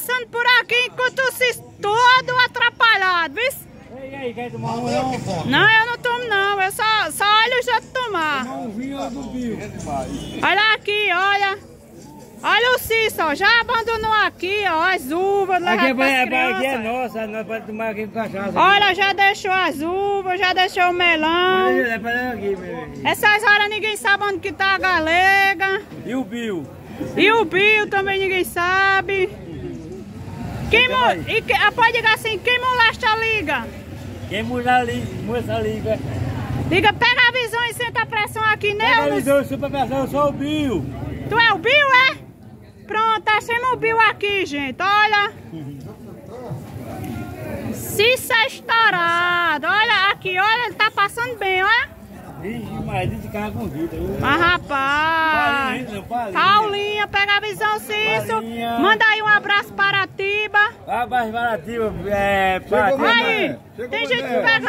passando por aqui enquanto vocês todo atrapalhado, viu? E aí, quer tomar um não? Não, eu não tomo não, eu só olho os outros tomar. Um vinho do Bill. Olha aqui, olha. Olha o Cícero, já abandonou aqui, ó, as uvas. Aqui é nossa, nós podemos tomar aqui com cachaça. Olha, já deixou as uvas, já deixou o melão. Aqui, Essas horas ninguém sabe onde que tá a galega. e o Bill? E o Bill também ninguém sabe. Pode ligar assim, quem molesta a liga? Quem muda ali, moça liga. Liga, pega a visão e senta a pressão aqui, né? Pega a visão, superpressão, eu sou o Bill. Tu é o Bill, é? Pronto, achamos o Bill aqui, gente, olha. Cícero é estourado, olha aqui, olha, ele tá passando bem, olha. Vixe, mas de carro com vida. Mas rapaz, Paulinha, pega a visão, Cícero. Paulinha. Manda aí um abraço para a Tiba. Abraço para a Tiba, Aí, tem gente que pega...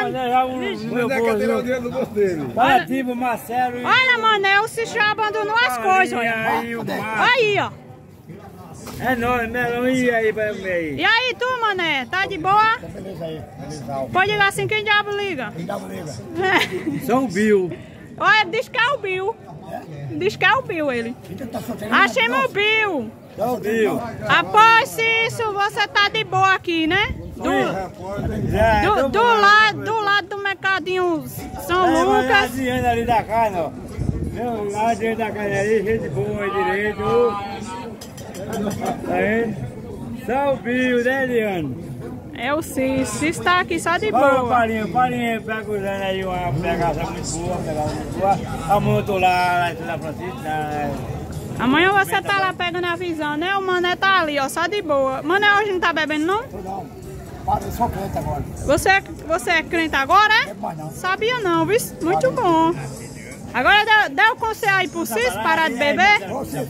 Para a Tiba, Marcelo. Olha, Mané, o Cícero já abandonou as coisas, olha. Aí, ó. É nóis, melão, e aí, para meio. E aí, tu, Mané, tá de boa? Beleza aí, beleza. Pode ligar assim, quem diabo liga? Quem dá o liga? Sou o Bill. Olha, diz que é o Bill. Diz que é o Bill, ele. Achemos o Bill. Sou o Bill. Após Cícero, você tá de boa aqui, né? Do lado do mercadinho São Lucas. A Adriana ali da casa, ó. A Adriana da casa ali, gente boa, direito. Tá vendo? Só o Bill, né, Adriano? É o Cícero. Cícero tá aqui só de Olha o boa. Parinho, pega aí uma pegação muito boa, Amanhã eu tô lá na Francisca. Amanhã você tá lá pegando a visão, né? O Mané tá ali, ó, só de boa. Mané hoje não tá bebendo, não? Não, eu sou crente agora. Você é crente agora, é? Mas não. Sabia não, viu? Muito bom. Agora dá o conselho aí pro Cícero parar de beber?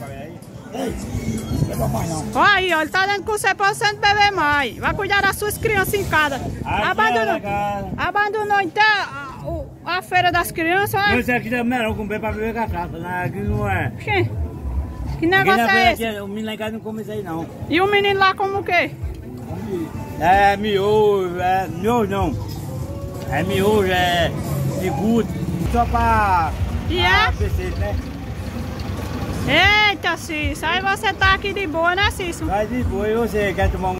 Não mais não. Olha aí, ó, ele tá dando conselho pra você não beber mais. Vai cuidar das suas crianças em casa. Abandonou então a feira das crianças, olha. Isso aqui também não comer pra beber cachaça, né? Aqui não é. Que negócio é esse? O menino lá em casa não come isso aí não. E o menino lá como o quê? É miojo, não. É miojo, é iogurte. Só pra... E é? PC, né? Eita, Cícero, aí você tá aqui de boa, né, Cícero? Vai de boa, e você quer tomar um...